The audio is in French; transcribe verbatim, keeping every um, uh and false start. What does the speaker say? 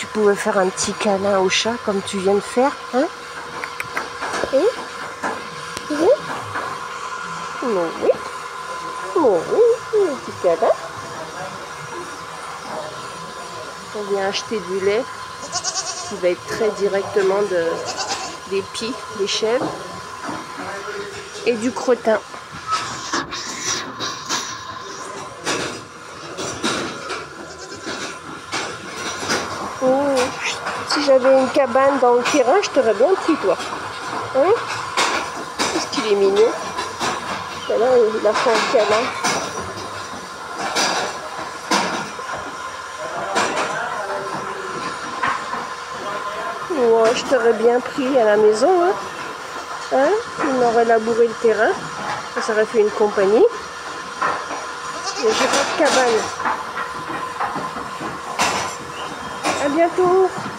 pouvais faire un petit câlin au chat comme tu viens de faire, hein? Et oui? Non, oui. Non, oui, un petit câlin. On vient acheter du lait qui va être très directement de, des pies, des chèvres. Et du crottin. Oh, si j'avais une cabane dans le terrain, je t'aurais bien pris, toi. Hein? Qu'est-ce qu'il est mignon. Là, il a fait un câlin. Ouais, je t'aurais bien pris à la maison. Hein? Hein? Il m'aurait labouré le terrain. Ça aurait fait une compagnie. Mais j'ai pas de cabane. À bientôt.